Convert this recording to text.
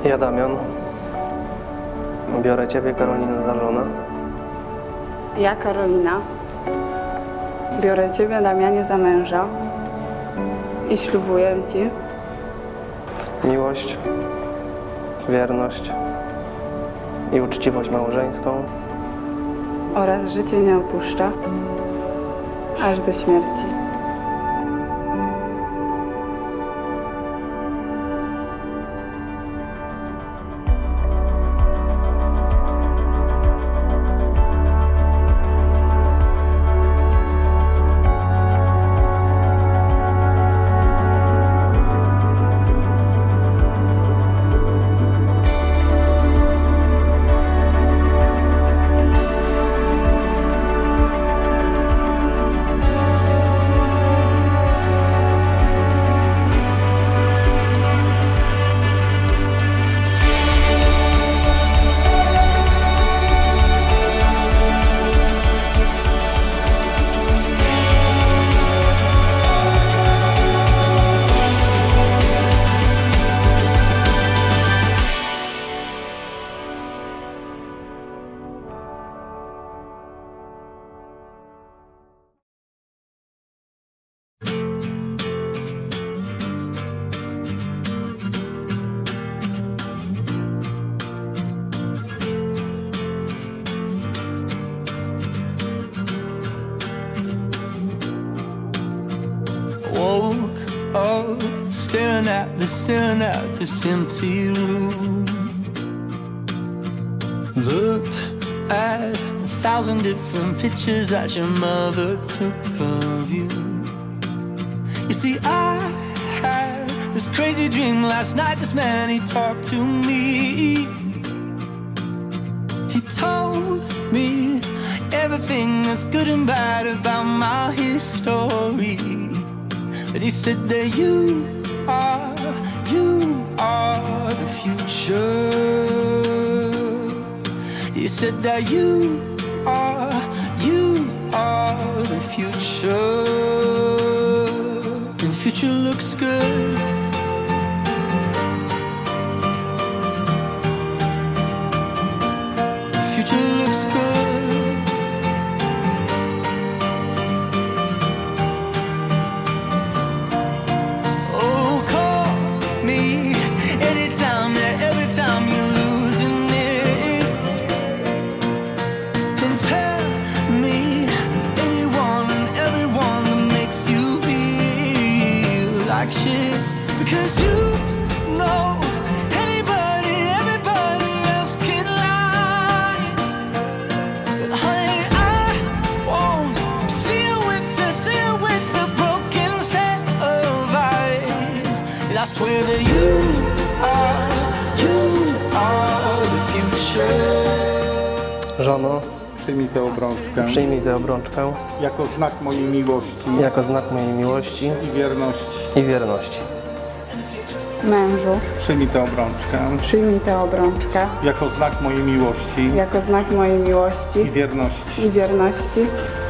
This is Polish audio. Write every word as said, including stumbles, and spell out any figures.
Ja, Damian, biorę Ciebie, Karolina, za żonę. Ja, Karolina, biorę Ciebie, Damianie, za męża i ślubuję Ci miłość, wierność i uczciwość małżeńską oraz życie nie opuszcza aż do śmierci. Woke up, staring at the, staring at this empty room. Looked at a thousand different pictures that your mother took of you. You see, I had this crazy dream last night. This man, he talked to me. He told me everything that's good and bad about my history. But he said that you are, you are the future. He said that you are, you are the future. And the future looks good. The future looks good. Shit, because you know anybody, everybody else can lie. But honey, I won't see you with a, see you with a broken set of eyes. And I swear that you are, you are the future. Żono, Przyjmij tę obrączkę przyjmij tę obrączkę jako znak mojej miłości jako znak mojej miłości i wierności. i wierności. Mężu, Przyjmij tę obrączkę przyjmij tę obrączkę jako znak mojej miłości jako znak mojej miłości i wierności. i wierności